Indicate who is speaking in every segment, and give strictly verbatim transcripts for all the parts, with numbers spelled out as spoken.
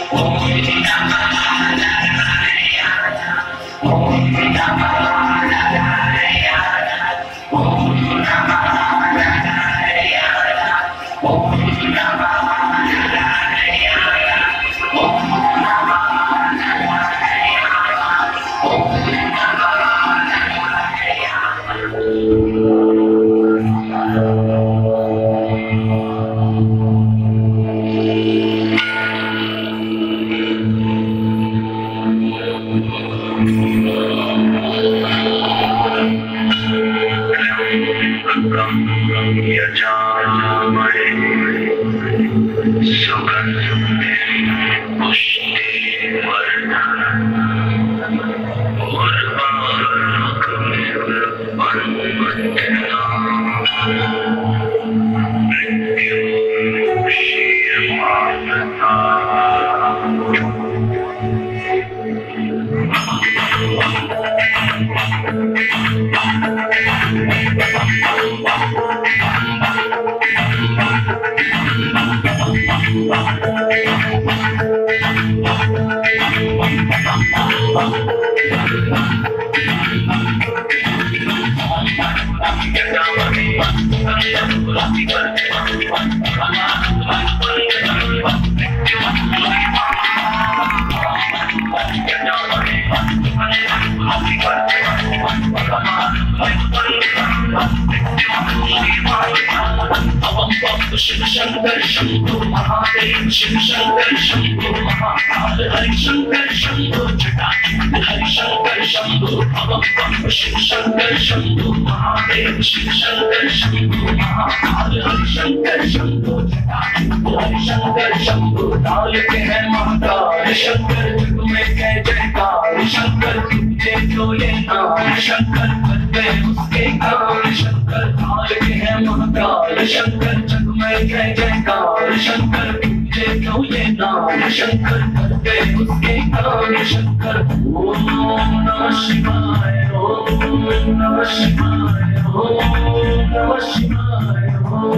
Speaker 1: शिव शंकर शंभो महादेव शिव शंकर शंभो महाकाल हरि शंकर शंभो जटाजूट हरि शंकर शंभो भवम बम शिव शंकर शंभो महादेव शिव शंकर शंभो महाकाल हरि शंकर शंभो जटाजूट हरि शंकर शंभो काल के है महाकाल शंकर जग में कह जयकार शंकर तुझे जो ये नाम शंकर कर गए उसके काम शंकर काल के है महाकाल शंकर जग में जय जयकार शंकर तुझे क्यों ये नाम शंकर कर गए उसके काम शंकर ओम नमः शिवाय ओम नमः शिवाय ओम नमः शिवाय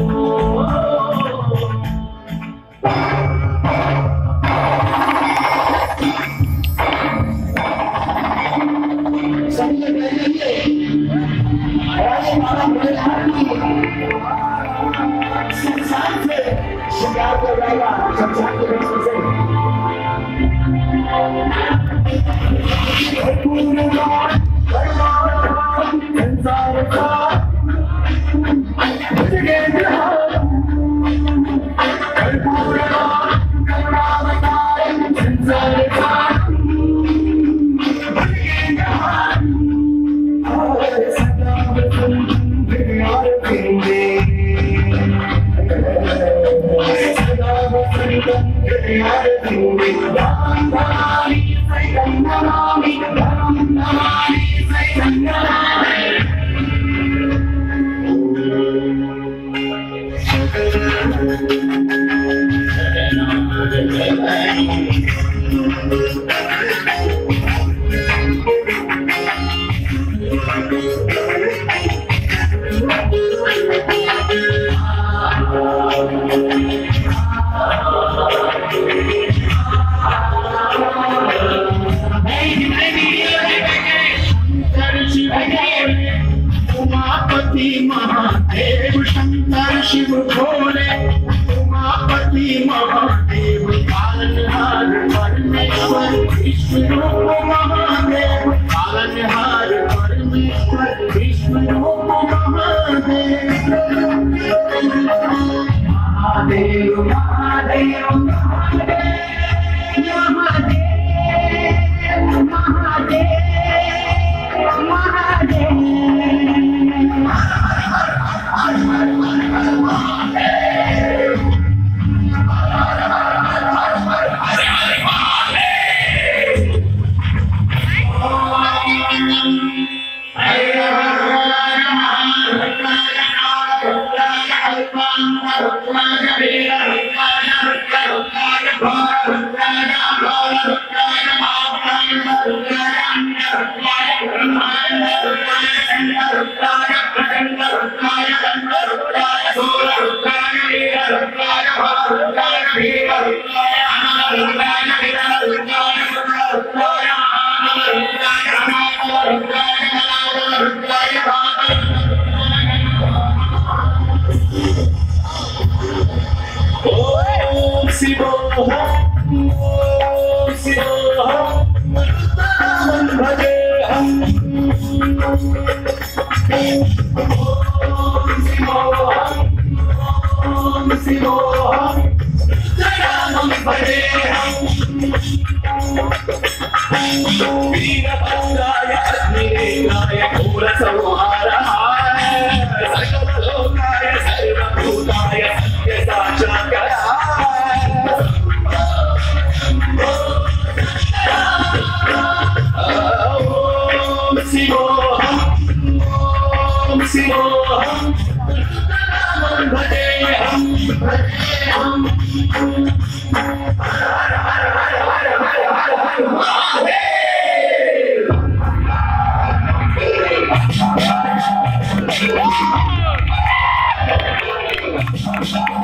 Speaker 1: ओम महादेव शंकर शिव भोले उमापति महादेव पालनहार परमेश्वर ईश्वर वीरभद्राय अग्निदेवाय घोरसंहाराय सकललोकाय सर्वभूताय सत्यसाक्षात्काराय ॐ शिवोऽहं ॐ शिवोऽहं रुद्रनामं भजेऽहं भजेऽहं हर हर हर हर हर हर हर महादेव।